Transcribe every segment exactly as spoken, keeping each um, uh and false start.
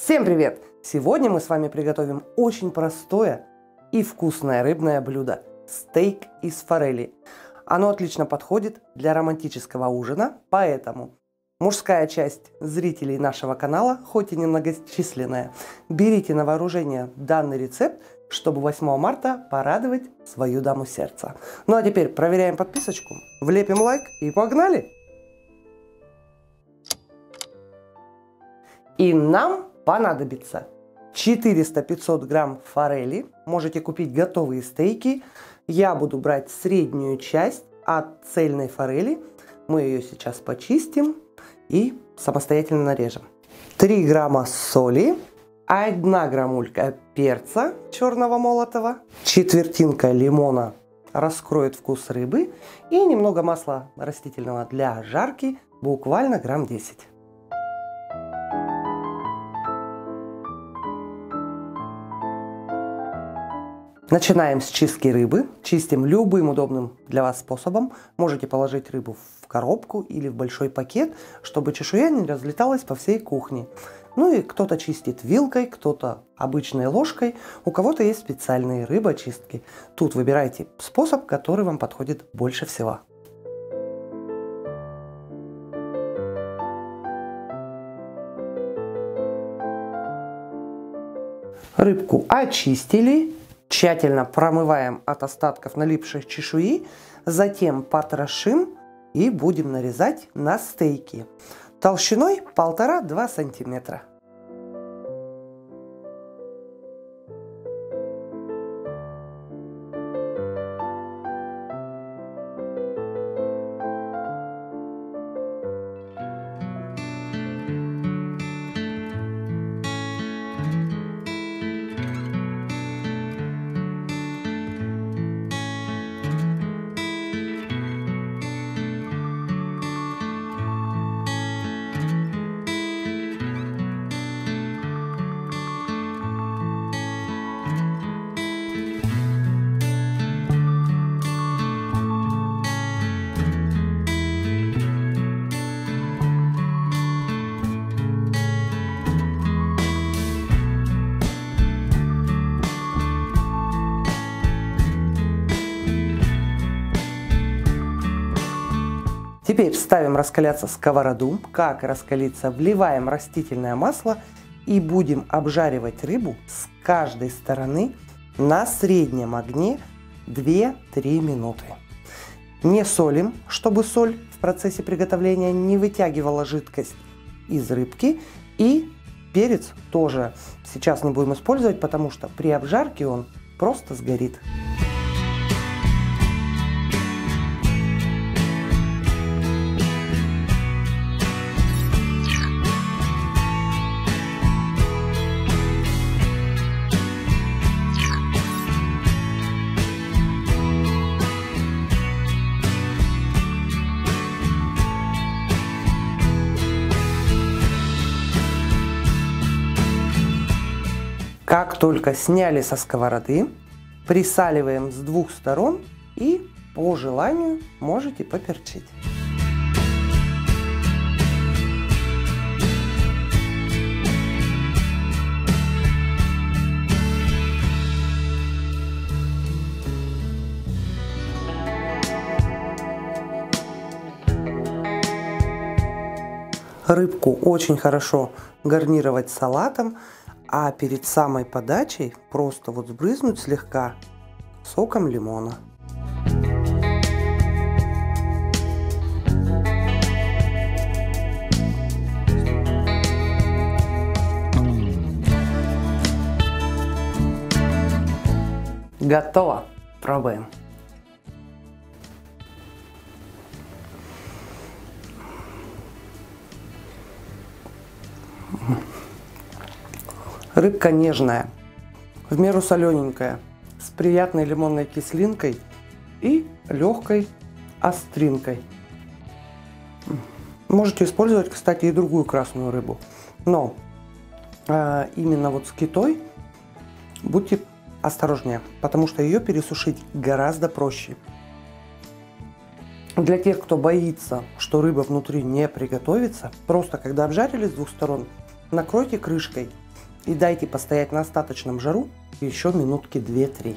Всем привет! Сегодня мы с вами приготовим очень простое и вкусное рыбное блюдо – стейк из форели. Оно отлично подходит для романтического ужина, поэтому мужская часть зрителей нашего канала, хоть и немногочисленная, берите на вооружение данный рецепт, чтобы восьмого марта порадовать свою даму сердца. Ну а теперь проверяем подписочку, влепим лайк и погнали! И нам понадобится четыреста-пятьсот грамм форели. Можете купить готовые стейки. Я буду брать среднюю часть от цельной форели. Мы ее сейчас почистим и самостоятельно нарежем. три грамма соли, одна граммулька перца черного молотого, четвертинка лимона раскроет вкус рыбы и немного масла растительного для жарки, буквально грамм десять. Начинаем с чистки рыбы. Чистим любым удобным для вас способом. Можете положить рыбу в коробку или в большой пакет, чтобы чешуя не разлеталась по всей кухне. Ну и кто-то чистит вилкой, кто-то обычной ложкой. У кого-то есть специальные рыбочистки. Тут выбирайте способ, который вам подходит больше всего. Рыбку очистили. Тщательно промываем от остатков налипшей чешуи, затем потрошим и будем нарезать на стейки толщиной полтора-два сантиметра. Теперь ставим раскаляться сковороду. Как раскалиться? Вливаем растительное масло и будем обжаривать рыбу с каждой стороны на среднем огне две-три минуты. Не солим, чтобы соль в процессе приготовления не вытягивала жидкость из рыбки. И перец тоже сейчас не будем использовать, потому что при обжарке он просто сгорит. Как только сняли со сковороды, присаливаем с двух сторон и по желанию можете поперчить. Рыбку очень хорошо гарнировать салатом. А перед самой подачей просто вот сбрызнуть слегка соком лимона. Готово. Пробуем. Рыбка нежная, в меру солененькая, с приятной лимонной кислинкой и легкой остринкой. Можете использовать, кстати, и другую красную рыбу. Но э, именно вот с китой будьте осторожнее, потому что ее пересушить гораздо проще. Для тех, кто боится, что рыба внутри не приготовится, просто когда обжарили с двух сторон, накройте крышкой и дайте постоять на остаточном жару еще минутки две-три.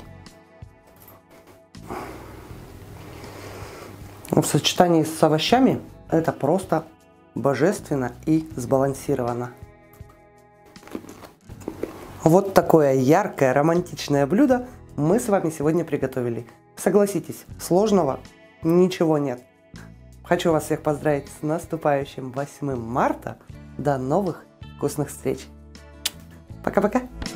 В сочетании с овощами это просто божественно и сбалансировано. Вот такое яркое романтичное блюдо мы с вами сегодня приготовили. Согласитесь, сложного ничего нет. Хочу вас всех поздравить с наступающим восьмым марта. До новых вкусных встреч. Пока-пока.